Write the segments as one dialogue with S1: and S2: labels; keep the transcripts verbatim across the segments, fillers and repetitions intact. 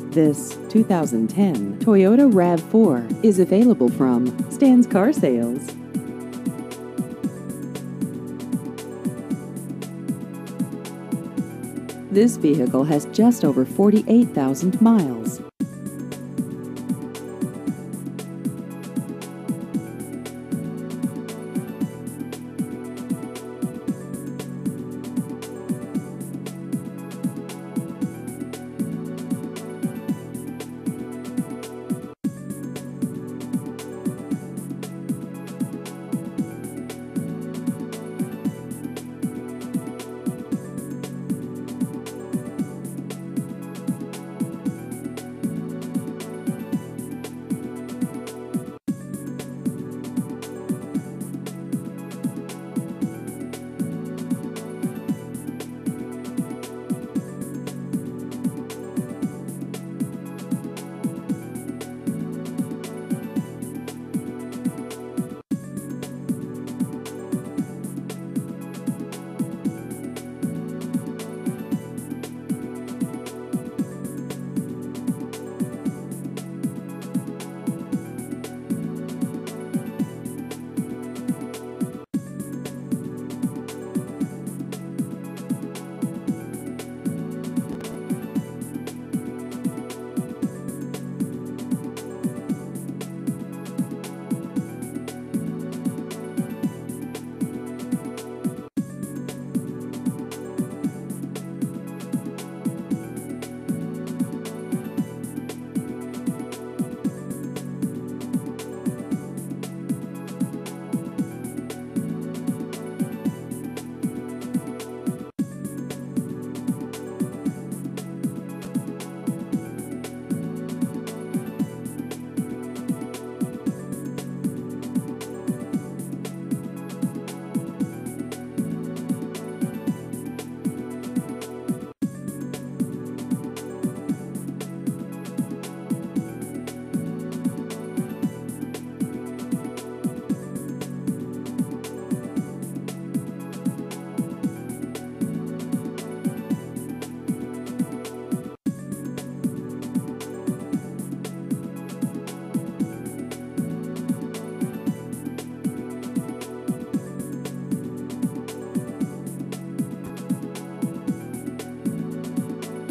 S1: This two thousand ten Toyota RAV four is available from Stan's Car Sales. This vehicle has just over forty-eight thousand miles.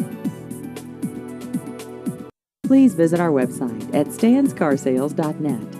S1: Please visit our website at stans car sales dot net.